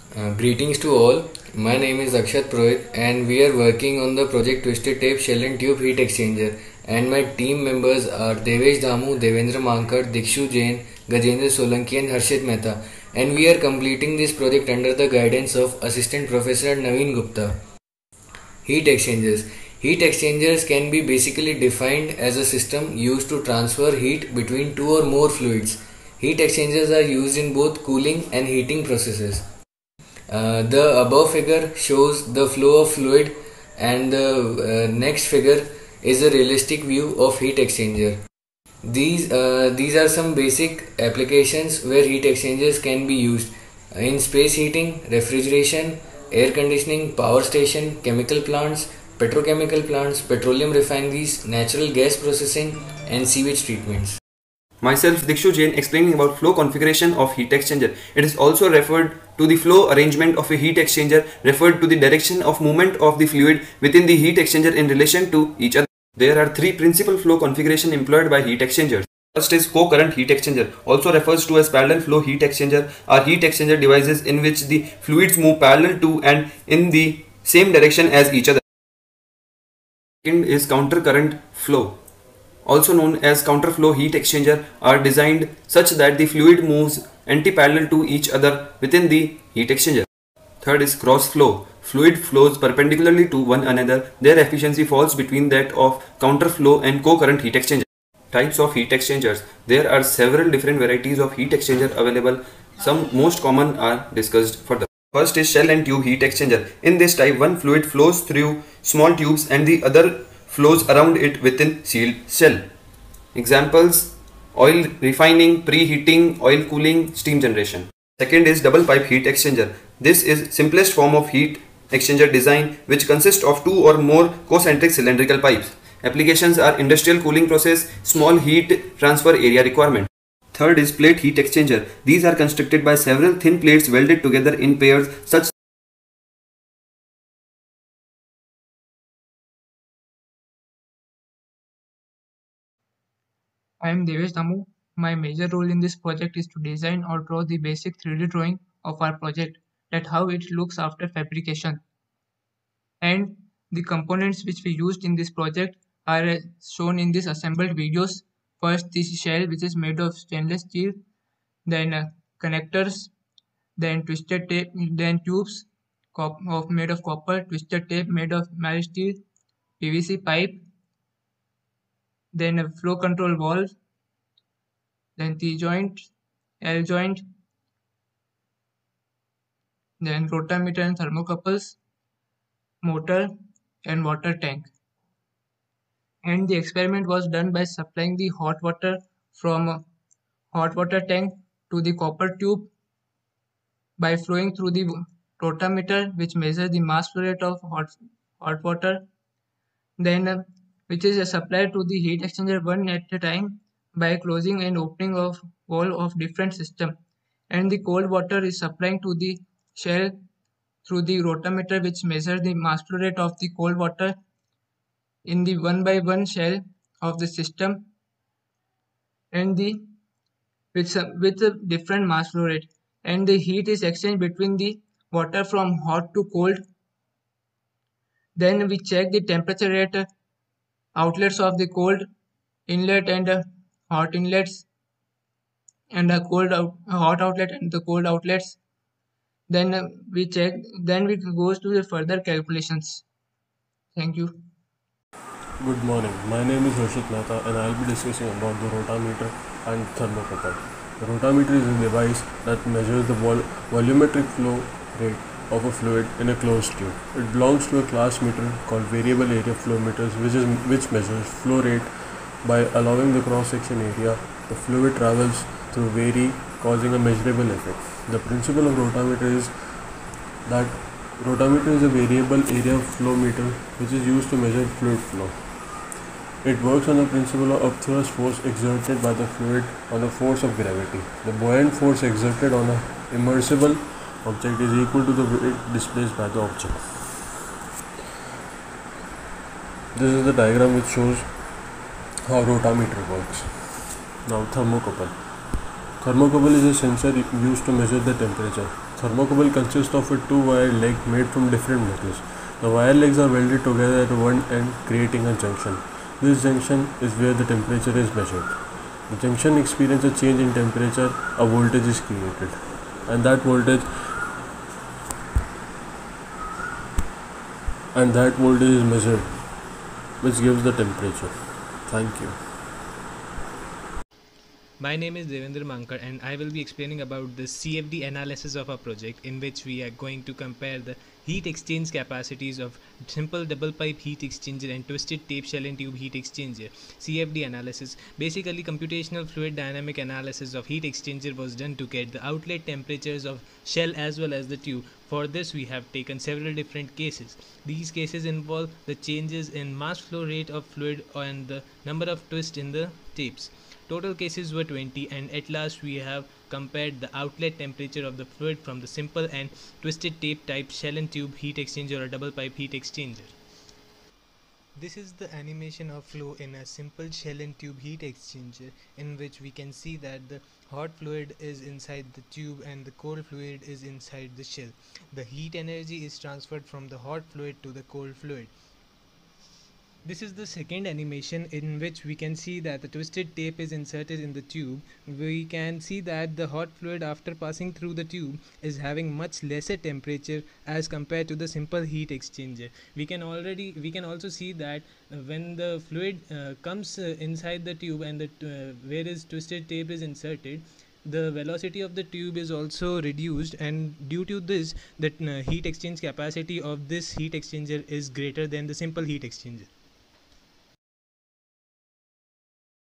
Greetings to all. My name is Akshat Prohit and we are working on the project Twisted Tape Shell and Tube Heat Exchanger, and my team members are Devesh Damu, Devendra Mankar, Dikshu Jain, Gajendra Solanki and Harshit Mehta, and we are completing this project under the guidance of Assistant Professor Naveen Gupta. Heat exchangers. Heat exchangers can be basically defined as a system used to transfer heat between two or more fluids. Heat exchangers are used in both cooling and heating processes. The above figure shows the flow of fluid, and the next figure is a realistic view of heat exchanger. These are some basic applications where heat exchangers can be used in space heating, refrigeration, air conditioning, power station, chemical plants, petrochemical plants, petroleum refineries, natural gas processing, and sewage treatments. Myself, Dikshu Jain, explaining about flow configuration of heat exchanger. It is also referred to the flow arrangement of a heat exchanger, referred to the direction of movement of the fluid within the heat exchanger in relation to each other. There are three principal flow configuration employed by heat exchangers. First is co-current heat exchanger, also refers to as parallel flow heat exchanger, are heat exchanger devices in which the fluids move parallel to and in the same direction as each other. Second is counter current flow, also known as counterflow heat exchanger, are designed such that the fluid moves anti-parallel to each other within the heat exchanger. Third is cross flow. Fluid flows perpendicularly to one another. Their efficiency falls between that of counterflow and co-current heat exchanger. Types of heat exchangers. There are several different varieties of heat exchanger available. Some most common are discussed further. First is shell and tube heat exchanger. In this type, one fluid flows through small tubes and the other flows around it within sealed shell. Examples: oil refining, preheating, oil cooling, steam generation. Second is double pipe heat exchanger. This is simplest form of heat exchanger design, which consists of two or more concentric cylindrical pipes. Applications are industrial cooling process, small heat transfer area requirement. Third is plate heat exchanger. These are constructed by several thin plates welded together in pairs such I am Devesh Damu. My major role in this project is to design or draw the basic 3D drawing of our project, that how it looks after fabrication. And the components which we used in this project are shown in these assembled videos. First, this shell, which is made of stainless steel, then connectors, then twisted tape, then tubes made of copper, twisted tape made of mild steel, PVC pipe, then a flow control valve, then T joint, L joint, then rotameter and thermocouples, motor, and water tank. And the experiment was done by supplying the hot water from a hot water tank to the copper tube by flowing through the rotameter, which measures the mass flow rate of hot water, then which is supplied to the heat exchanger one at a time by closing and opening of wall of different system, and the cold water is supplying to the shell through the rotameter, which measures the mass flow rate of the cold water in the one by one shell of the system, and the with a different mass flow rate, and the heat is exchanged between the water from hot to cold. Then we check the temperature at outlets of the cold inlet and hot inlets, and a hot outlet and the cold outlets. Then we check. Then we goes to the further calculations. Thank you. Good morning. My name is Harshit Mehta and I will be discussing about the rotameter and thermocouple. The rotameter is a device that measures the volumetric flow rate of a fluid in a closed tube. It belongs to a class meter called variable area flow meters, which measures flow rate by allowing the cross-section area the fluid travels through vary, causing a measurable effect. The principle of rotameter is that rotameter is a variable area flow meter which is used to measure fluid flow. It works on the principle of upthrust force exerted by the fluid on the force of gravity. The buoyant force exerted on an immersible object is equal to the weight displaced by the object. This is the diagram which shows how rotameter works. Now thermocouple. Thermocouple is a sensor used to measure the temperature. thermocouple consists of a two-wire leg made from different metals. The wire legs are welded together at one end, creating a junction. This junction is where the temperature is measured. The junction experiences a change in temperature, a voltage is created, and that voltage is measured, which gives the temperature. Thank you. My name is Devendra Mankar and I will be explaining about the CFD analysis of our project, in which we are going to compare the heat exchange capacities of simple double pipe heat exchanger and twisted tape shell and tube heat exchanger. CFD analysis, basically computational fluid dynamic analysis of heat exchanger, was done to get the outlet temperatures of shell as well as the tube. For this we have taken several different cases. These cases involve the changes in mass flow rate of fluid and the number of twists in the tapes. Total cases were 20, and at last we have compared the outlet temperature of the fluid from the simple and twisted tape type shell and tube heat exchanger or double pipe heat exchanger. This is the animation of flow in a simple shell and tube heat exchanger, in which we can see that the hot fluid is inside the tube and the cold fluid is inside the shell. The heat energy is transferred from the hot fluid to the cold fluid. This is the second animation, in which we can see that the twisted tape is inserted in the tube. We can see that the hot fluid, after passing through the tube, is having much lesser temperature as compared to the simple heat exchanger. We can also see that when the fluid comes inside the tube and where is twisted tape is inserted, the velocity of the tube is also reduced, and due to this, the heat exchange capacity of this heat exchanger is greater than the simple heat exchanger.